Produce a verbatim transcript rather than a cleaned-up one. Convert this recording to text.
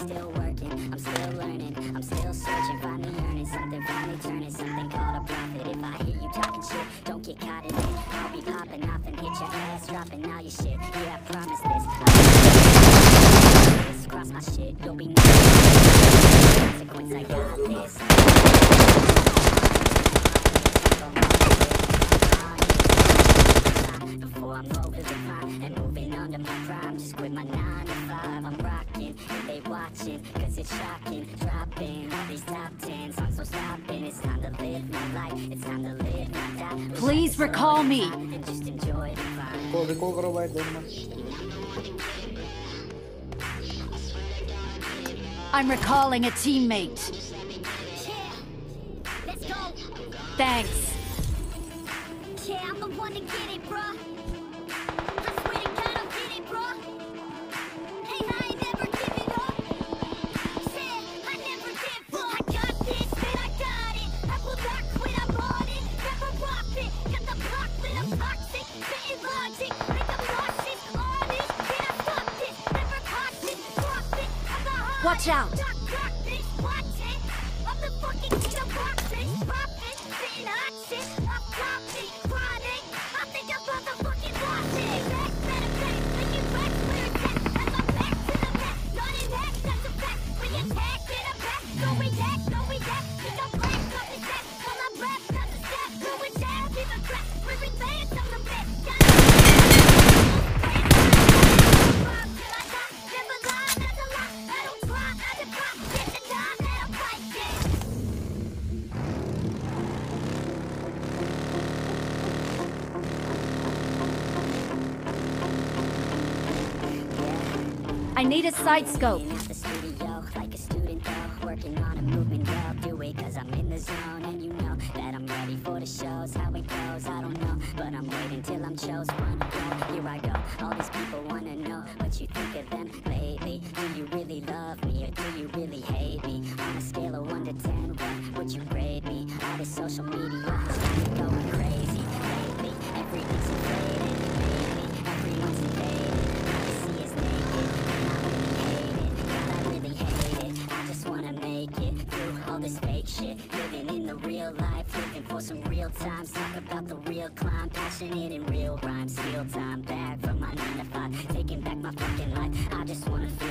still working, I'm still learning, I'm still searching, finally earning something, finally turning something called a profit. If I hear you talking shit, don't get caught in it. I'll be popping off and hit your ass, dropping all your shit. Yeah, I promise this. I cross my shit, you'll be nice. Consequence, I got this. Before I'm over the line and moving on to my prime, just quit my nine to five. I'm rocking, and they watching, cause it's shocking. Dropping all these top ten songs, so stopping. It's time to live my life, it's time to live my die. Please recall me. And just enjoy the vibe. Oh, recall karo ba ito? I'm recalling a teammate. Yeah, let's go. Thanks. Yeah, I'm the one to get it, bro. I swear to God, I'll get it, bro. Hey, I ain't never giving up. Yeah, I never give up. I got this, man, I got it. I will not quit, I'm on it. Never rock it. Got the block, but I'm toxic. Spitting logic, make them nauseous. Honest, can I stop this? Never cautious, drop it. I'm the hardest. Watch out. Doc, doc, this, watch it. I'm the fucking king of boxing. Pop it, spitting hot shit. I'm popping. I need a side scope. At the studio, like a student though, working on a movement, girl, do it cause I'm in the zone. And you know that I'm ready for the shows. How it goes, I don't know, but I'm waiting till I'm chose. One go, here I go. All these people wanna know what you think of them lately. Do you really love me or do you really hate me? On a scale of one to ten, what would you grade me? All this social media has got me going crazy lately. Everything's inflated lately, everyone's invaded. All I see is naked. All this fake shit, living in the real life, looking for some real times, talk about the real climb, passionate in real rhymes, steal time back from my nine to five, taking back my fucking life. I just wanna